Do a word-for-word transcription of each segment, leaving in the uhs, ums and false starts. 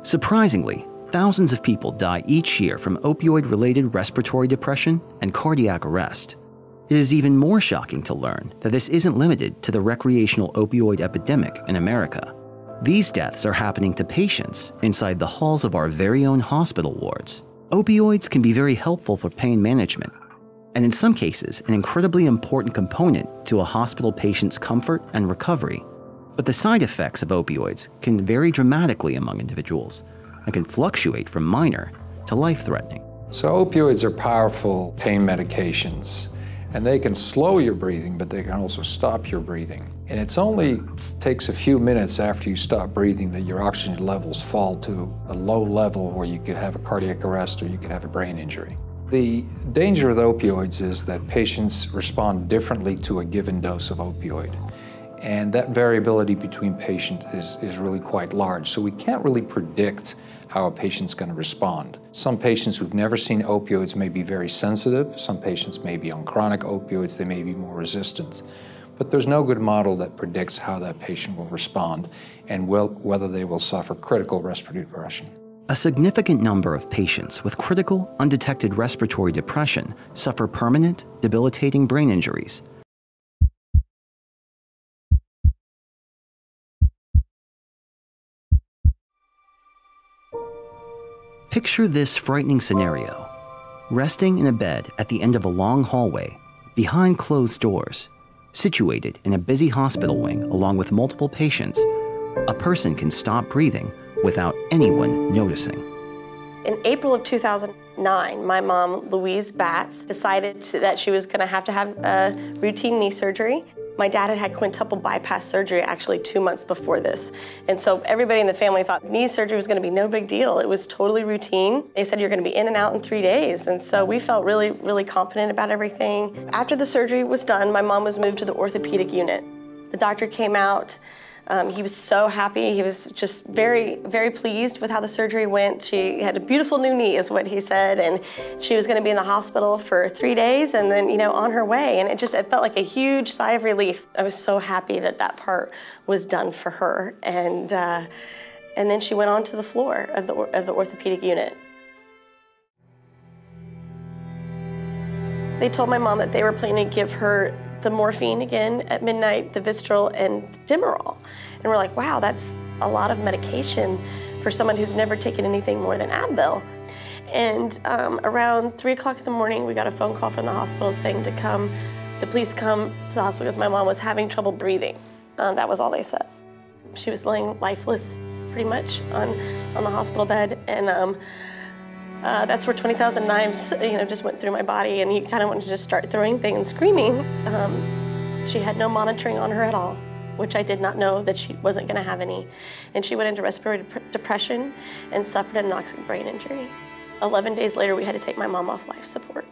Surprisingly, thousands of people die each year from opioid-related respiratory depression and cardiac arrest. It is even more shocking to learn that this isn't limited to the recreational opioid epidemic in America. These deaths are happening to patients inside the halls of our very own hospital wards. Opioids can be very helpful for pain management, and in some cases, an incredibly important component to a hospital patient's comfort and recovery. But the side effects of opioids can vary dramatically among individuals and can fluctuate from minor to life-threatening. So opioids are powerful pain medications, and they can slow your breathing, but they can also stop your breathing. And it's only takes a few minutes after you stop breathing that your oxygen levels fall to a low level where you could have a cardiac arrest or you could have a brain injury. The danger with opioids is that patients respond differently to a given dose of opioid. And that variability between patients is, is really quite large. So we can't really predict how a patient's going to respond. Some patients who've never seen opioids may be very sensitive. Some patients may be on chronic opioids. They may be more resistant. But there's no good model that predicts how that patient will respond and will, whether they will suffer critical respiratory depression. A significant number of patients with critical, undetected respiratory depression suffer permanent, debilitating brain injuries. Picture this frightening scenario. Resting in a bed at the end of a long hallway, behind closed doors, situated in a busy hospital wing along with multiple patients, a person can stop breathing without anyone noticing. In April of two thousand nine, my mom, Louise Batts, decided that she was going to have to have a routine knee surgery. My dad had had quintuple bypass surgery actually two months before this. And so everybody in the family thought knee surgery was going to be no big deal. It was totally routine. They said you're going to be in and out in three days. And so we felt really, really confident about everything. After the surgery was done, my mom was moved to the orthopedic unit. The doctor came out. Um, he was so happy. He was just very, very pleased with how the surgery went. She had a beautiful new knee, is what he said, and she was going to be in the hospital for three days and then, you know, on her way. And it just, it felt like a huge sigh of relief. I was so happy that that part was done for her. And, uh, and then she went on to the floor of the, of the orthopedic unit. They told my mom that they were planning to give her the morphine again at midnight, the Vistaril and Demerol. And we're like, wow, that's a lot of medication for someone who's never taken anything more than Advil. And um, around three o'clock in the morning, we got a phone call from the hospital saying to come, to please come to the hospital because my mom was having trouble breathing. Um, that was all they said. She was laying lifeless pretty much on, on the hospital bed. And um, Uh, that's where twenty thousand knives, you know, just went through my body, and you kind of wanted to just start throwing things, screaming. Um, she had no monitoring on her at all, which I did not know that she wasn't going to have any. And she went into respiratory dep depression and suffered an anoxic brain injury. Eleven days later, we had to take my mom off life support.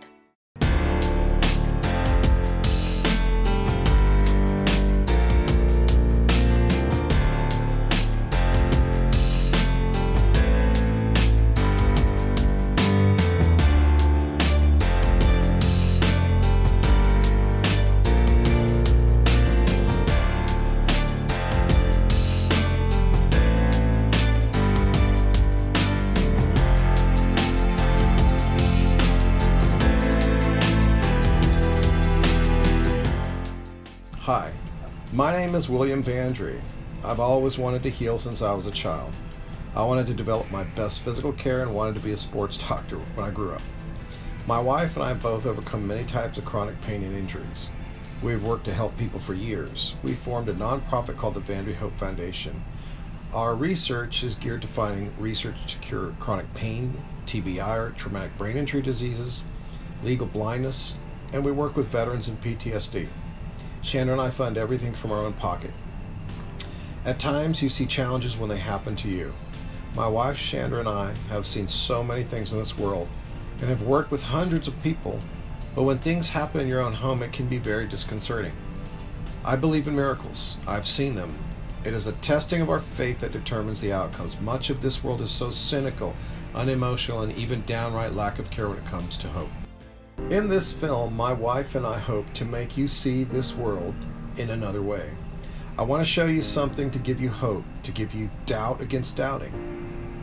Hi, my name is William Vandry. I've always wanted to heal since I was a child. I wanted to develop my best physical care and wanted to be a sports doctor when I grew up. My wife and I have both overcome many types of chronic pain and injuries. We've worked to help people for years. We formed a nonprofit called the Vandry Hope Foundation. Our research is geared to finding research to cure chronic pain, T B I or traumatic brain injury diseases, legal blindness, and we work with veterans and P T S D. Chandra and I fund everything from our own pocket. At times you see challenges when they happen to you. My wife Chandra and I have seen so many things in this world and have worked with hundreds of people, but when things happen in your own home it can be very disconcerting. I believe in miracles. I've seen them. It is a testing of our faith that determines the outcomes. Much of this world is so cynical, unemotional, and even downright lack of care when it comes to hope. In this film, my wife and I hope to make you see this world in another way. I want to show you something to give you hope, to give you doubt against doubting.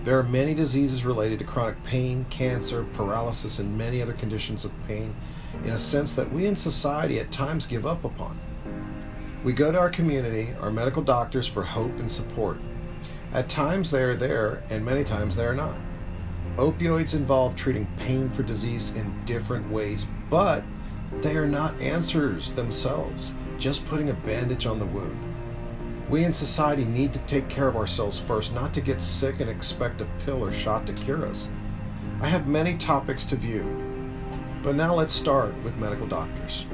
There are many diseases related to chronic pain, cancer, paralysis, and many other conditions of pain in a sense that we in society at times give up upon. We go to our community, our medical doctors, for hope and support. At times they are there, and many times they are not. Opioids involve treating pain for disease in different ways, but they are not answers themselves, just putting a bandage on the wound. We in society need to take care of ourselves first, not to get sick and expect a pill or shot to cure us. I have many topics to view, but now let's start with medical doctors.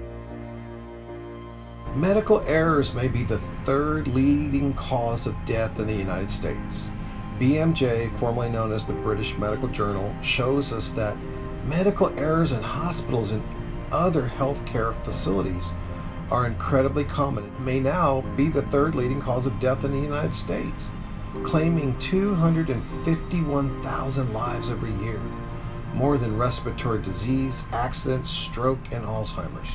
Medical errors may be the third leading cause of death in the United States. B M J, formerly known as the British Medical Journal, shows us that medical errors in hospitals and other healthcare facilities are incredibly common. It may now be the third leading cause of death in the United States, claiming two hundred fifty-one thousand lives every year, more than respiratory disease, accidents, stroke, and Alzheimer's.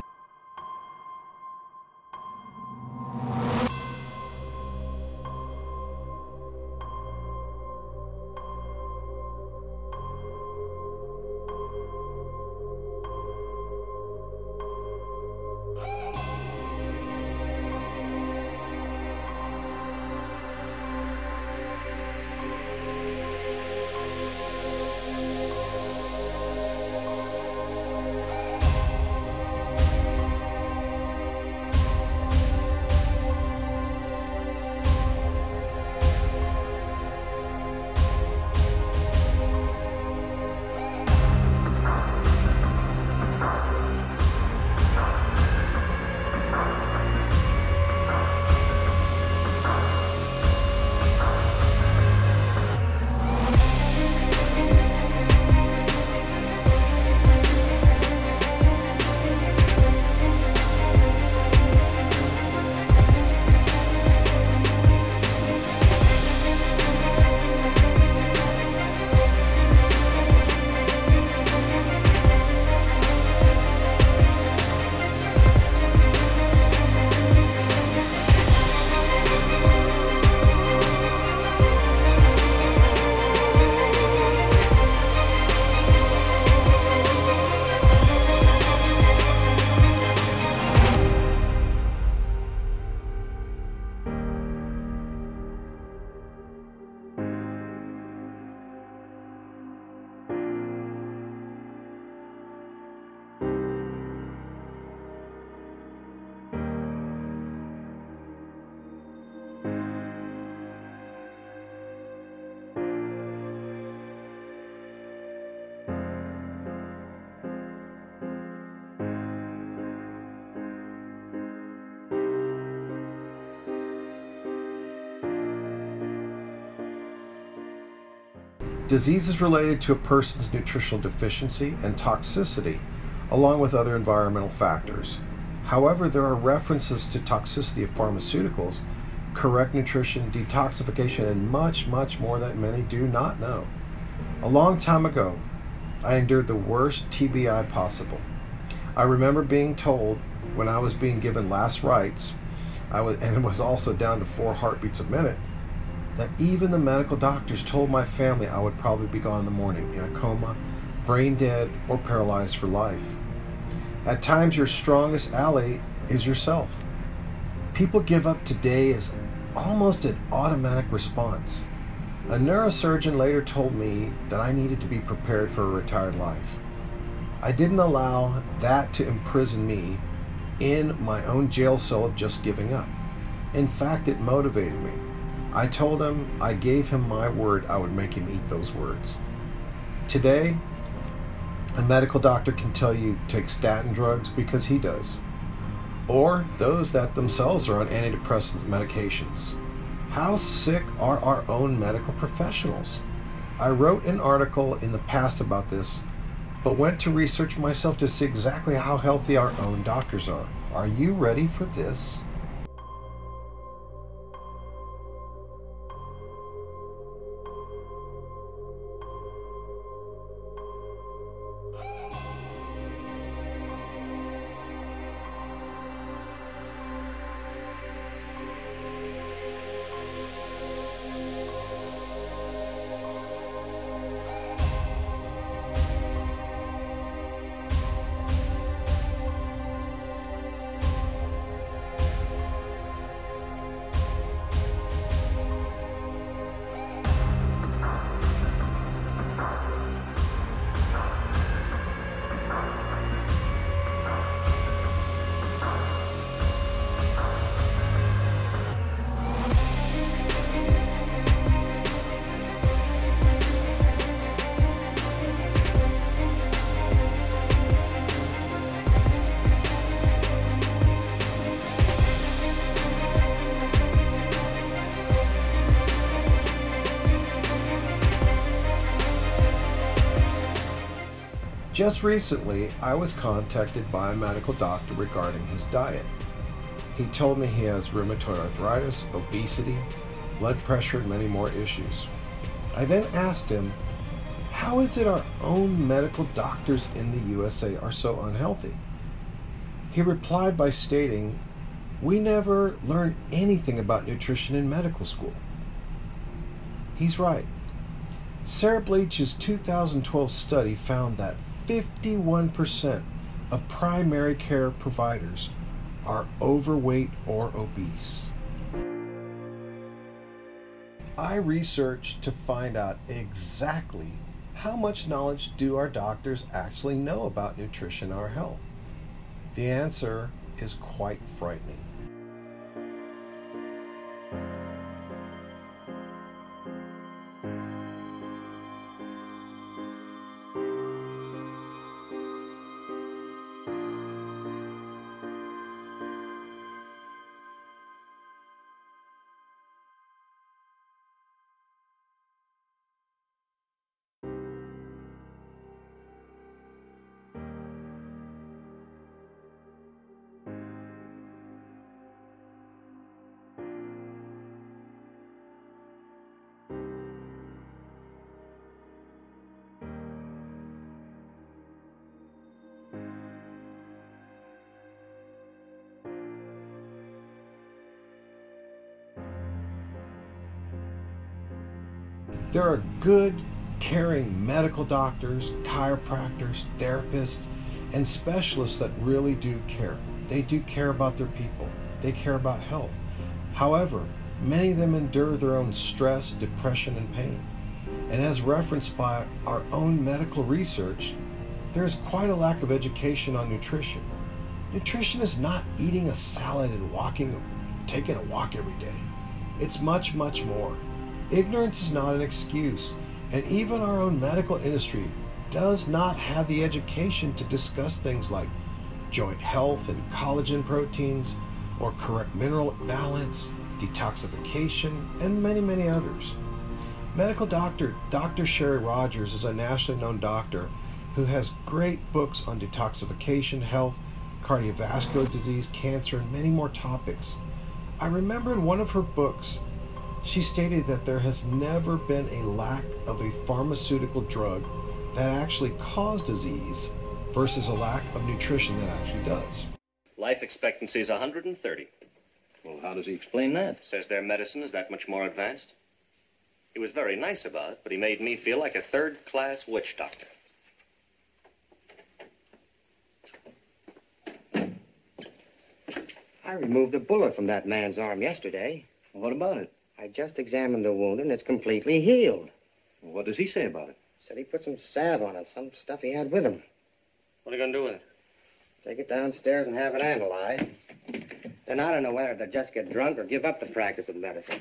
Diseases related to a person's nutritional deficiency and toxicity, along with other environmental factors. However, there are references to toxicity of pharmaceuticals, correct nutrition, detoxification, and much, much more that many do not know. A long time ago, I endured the worst T B I possible. I remember being told when I was being given last rites, I was, and it was also down to four heartbeats a minute, that even the medical doctors told my family I would probably be gone in the morning, in a coma, brain dead, or paralyzed for life. At times, your strongest ally is yourself. People give up today as almost an automatic response. A neurosurgeon later told me that I needed to be prepared for a retired life. I didn't allow that to imprison me in my own jail cell of just giving up. In fact, it motivated me. I told him I gave him my word I would make him eat those words. Today, a medical doctor can tell you take statin drugs because he does, or those that themselves are on antidepressant medications. How sick are our own medical professionals? I wrote an article in the past about this, but went to research myself to see exactly how healthy our own doctors are. Are you ready for this? Just recently, I was contacted by a medical doctor regarding his diet. He told me he has rheumatoid arthritis, obesity, blood pressure, and many more issues. I then asked him, how is it our own medical doctors in the U S A are so unhealthy? He replied by stating, we never learn anything about nutrition in medical school. He's right. Sarah Bleach's two thousand twelve study found that fifty-one percent of primary care providers are overweight or obese. I researched to find out exactly how much knowledge do our doctors actually know about nutrition or health. The answer is quite frightening. There are good, caring medical doctors, chiropractors, therapists, and specialists that really do care. They do care about their people. They care about health. However, many of them endure their own stress, depression, and pain. And as referenced by our own medical research, there is quite a lack of education on nutrition. Nutrition is not eating a salad and walking, taking a walk every day. It's much, much more. Ignorance is not an excuse, and even our own medical industry does not have the education to discuss things like joint health and collagen proteins, or correct mineral balance, detoxification, and many, many others. Medical doctor Doctor Sherry Rogers is a nationally known doctor who has great books on detoxification, health, cardiovascular disease, cancer, and many more topics. I remember in one of her books, she stated that there has never been a lack of a pharmaceutical drug that actually caused disease versus a lack of nutrition that actually does. Life expectancy is one hundred thirty. Well, how does he explain that? Says their medicine is that much more advanced. He was very nice about it, but he made me feel like a third-class witch doctor. I removed a bullet from that man's arm yesterday. What about it? I just examined the wound, and it's completely healed. What does he say about it? Said he put some salve on it, some stuff he had with him. What are you going to do with it? Take it downstairs and have it analyzed. Then I don't know whether to just get drunk or give up the practice of medicine.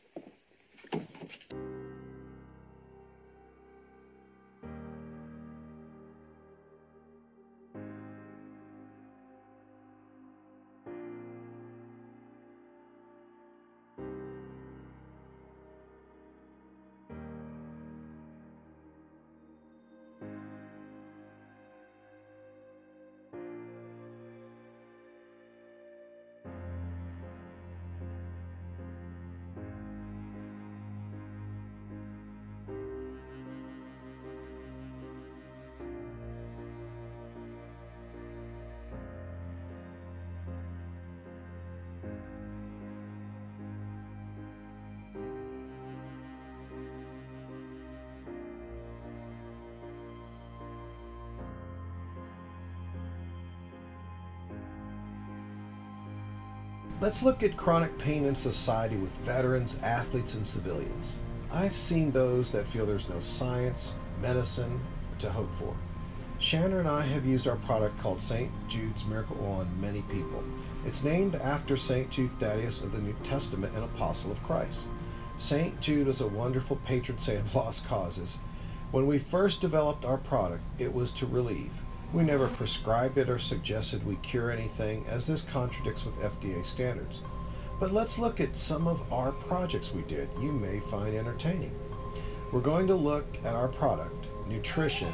Let's look at chronic pain in society with veterans, athletes, and civilians. I've seen those that feel there's no science, medicine to hope for. Shannon and I have used our product called Saint Jude's Miracle Oil on many people. It's named after Saint Jude Thaddeus of the New Testament and Apostle of Christ. Saint Jude is a wonderful patron saint of lost causes. When we first developed our product, it was to relieve. We never prescribed it or suggested we cure anything, as this contradicts with F D A standards. But let's look at some of our projects we did you may find entertaining. We're going to look at our product, nutrition,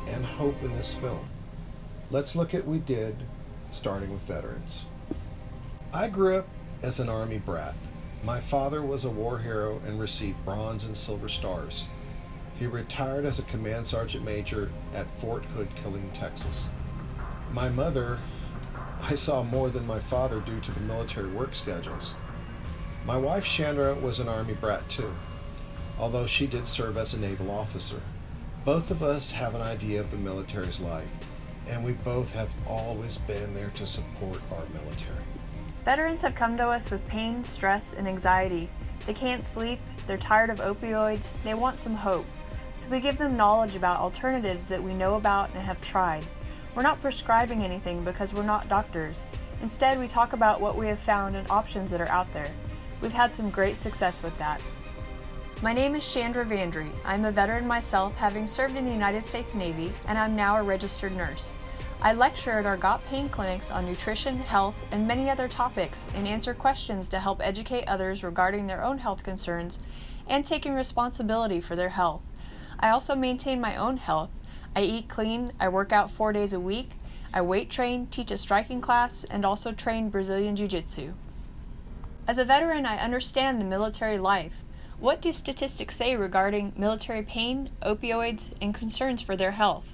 and hope in this film. Let's look at what we did, starting with veterans. I grew up as an Army brat. My father was a war hero and received Bronze and Silver Stars. He retired as a Command Sergeant Major at Fort Hood, Killeen, Texas. My mother, I saw more than my father due to the military work schedules. My wife Chandra was an Army brat too, although she did serve as a naval officer. Both of us have an idea of the military's life, and we both have always been there to support our military. Veterans have come to us with pain, stress, and anxiety. They can't sleep, they're tired of opioids, they want some hope. So we give them knowledge about alternatives that we know about and have tried. We're not prescribing anything because we're not doctors. Instead, we talk about what we have found and options that are out there. We've had some great success with that. My name is Chandra Vandry. I'm a veteran myself, having served in the United States Navy, and I'm now a registered nurse. I lecture at our G O P pain clinics on nutrition, health, and many other topics, and answer questions to help educate others regarding their own health concerns and taking responsibility for their health. I also maintain my own health. I eat clean, I work out four days a week, I weight train, teach a striking class, and also train Brazilian Jiu-Jitsu. As a veteran, I understand the military life. What do statistics say regarding military pain, opioids, and concerns for their health?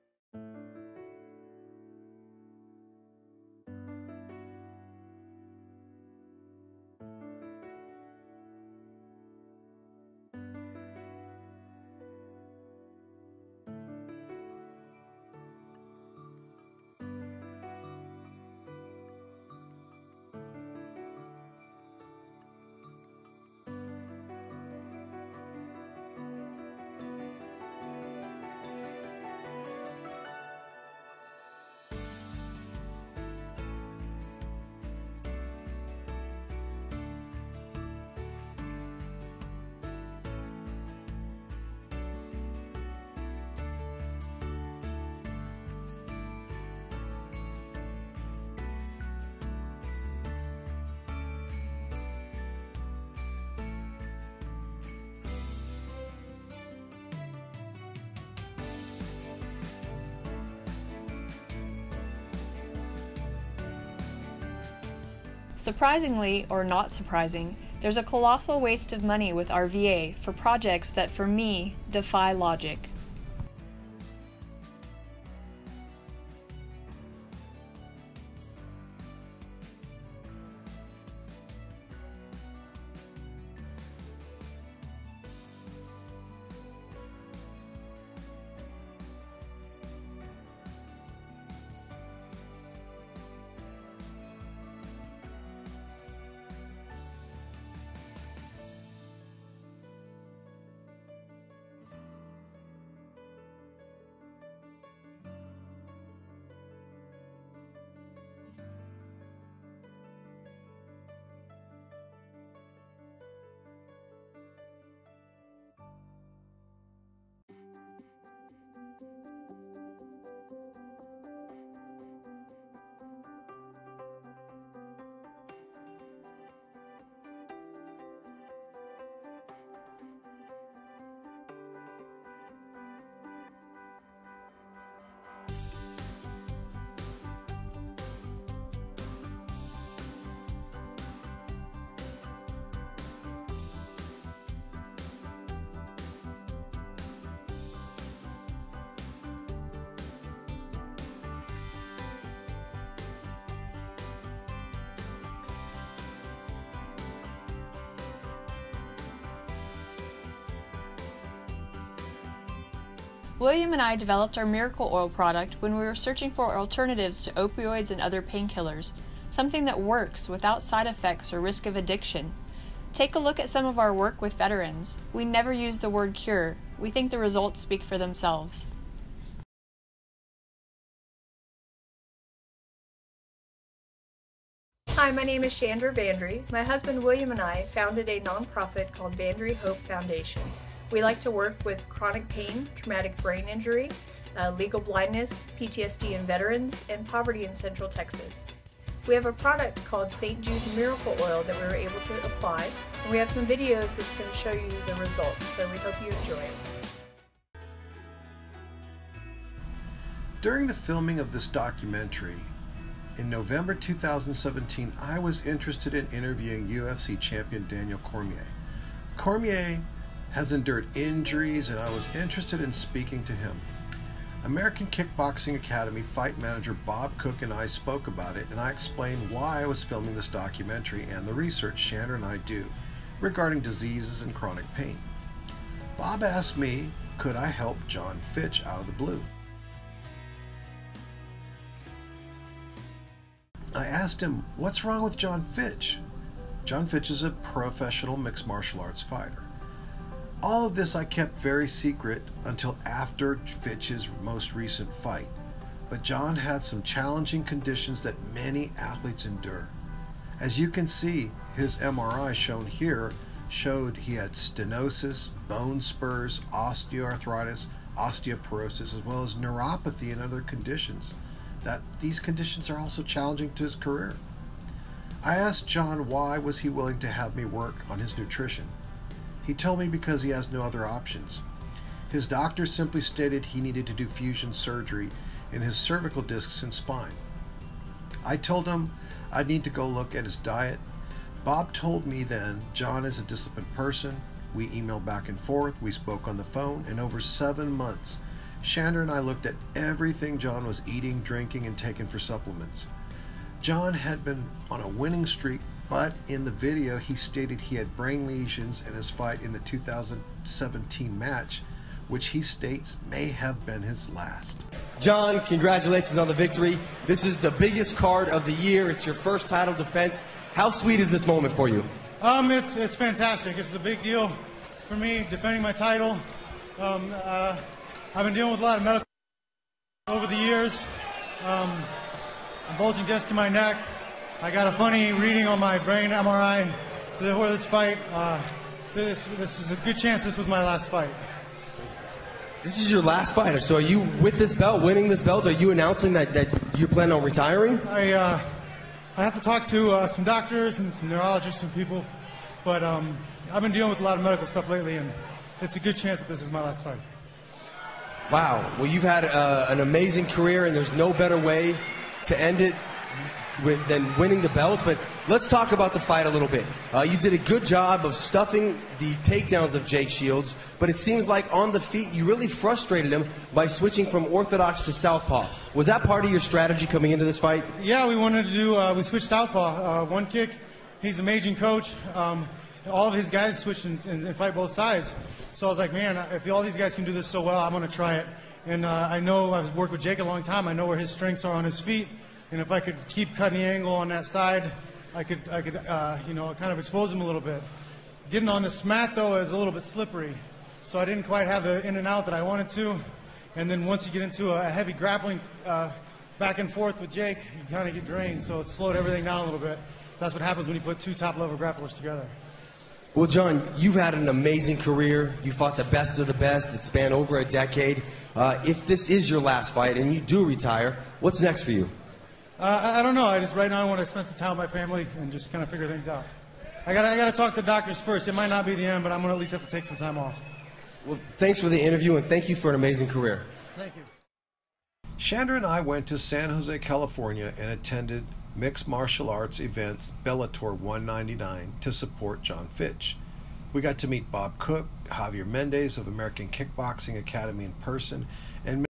Surprisingly, or not surprising, there's a colossal waste of money with our V A for projects that, for me, defy logic. William and I developed our Miracle Oil product when we were searching for alternatives to opioids and other painkillers, something that works without side effects or risk of addiction. Take a look at some of our work with veterans. We never use the word cure. We think the results speak for themselves. Hi, my name is Chandra Vandry. My husband William and I founded a nonprofit called Vandry Hope Foundation. We like to work with chronic pain, traumatic brain injury, uh, legal blindness, P T S D in veterans, and poverty in Central Texas. We have a product called Saint Jude's Miracle Oil that we were able to apply, and we have some videos that's going to show you the results, so we hope you enjoy it. During the filming of this documentary, in November two thousand seventeen, I was interested in interviewing U F C champion Daniel Cormier. Cormier has endured injuries, and I was interested in speaking to him. American Kickboxing Academy fight manager Bob Cook and I spoke about it, and I explained why I was filming this documentary and the research Chandra and I do regarding diseases and chronic pain. Bob asked me, could I help John Fitch out of the blue? I asked him, what's wrong with John Fitch? John Fitch is a professional mixed martial arts fighter. All of this I kept very secret until after Fitch's most recent fight. But John had some challenging conditions that many athletes endure. As you can see, his M R I shown here showed he had stenosis, bone spurs, osteoarthritis, osteoporosis, as well as neuropathy and other conditions. That these conditions are also challenging to his career. I asked John why was he willing to have me work on his nutrition. He told me because he has no other options. His doctor simply stated he needed to do fusion surgery in his cervical discs and spine. I told him I'd need to go look at his diet. Bob told me then John is a disciplined person. We emailed back and forth, we spoke on the phone, and over seven months, Chandra and I looked at everything John was eating, drinking, and taking for supplements. John had been on a winning streak, but in the video he stated he had brain lesions in his fight in the two thousand seventeen match, which he states may have been his last. John, congratulations on the victory. This is the biggest card of the year. It's your first title defense. How sweet is this moment for you? Um, it's, it's fantastic. It's a big deal for me, defending my title. Um, uh, I've been dealing with a lot of medical over the years. Um, a bulging disc in my neck. I got a funny reading on my brain M R I before this fight. Uh, this, this is a good chance this was my last fight. This is your last fight. So are you with this belt, winning this belt? Are you announcing that, that you plan on retiring? I, uh, I have to talk to uh, some doctors and some neurologists and people, but um, I've been dealing with a lot of medical stuff lately, and it's a good chance that this is my last fight. Wow. Well, you've had uh, an amazing career, and there's no better way to end it with, than winning the belt. But let's talk about the fight a little bit. Uh, you did a good job of stuffing the takedowns of Jake Shields, but it seems like on the feet you really frustrated him by switching from orthodox to southpaw. Was that part of your strategy coming into this fight? Yeah, we wanted to do, uh, we switched southpaw. Uh, one kick, he's an amazing coach. Um, all of his guys switch and, and, and fight both sides. So I was like, man, if all these guys can do this so well, I'm going to try it. And uh, I know I've worked with Jake a long time. I know where his strengths are on his feet. And if I could keep cutting the angle on that side, I could, I could, uh, you know, kind of expose him a little bit. Getting on this mat, though, is a little bit slippery. So I didn't quite have the in and out that I wanted to. And then once you get into a heavy grappling uh, back and forth with Jake, you kind of get drained. So it slowed everything down a little bit. That's what happens when you put two top-level grapplers together. Well, John, you've had an amazing career. You fought the best of the best that spanned over a decade. Uh, if this is your last fight and you do retire, what's next for you? Uh, I, I don't know. I just right now I want to spend some time with my family and just kind of figure things out. I got I got to talk to doctors first. It might not be the end, but I'm going to at least have to take some time off. Well, thanks for the interview, and thank you for an amazing career. Thank you. Chandra and I went to San Jose, California, and attended mixed martial arts events Bellator one ninety-nine to support John Fitch. We got to meet Bob Cook, Javier Mendez of American Kickboxing Academy in person, and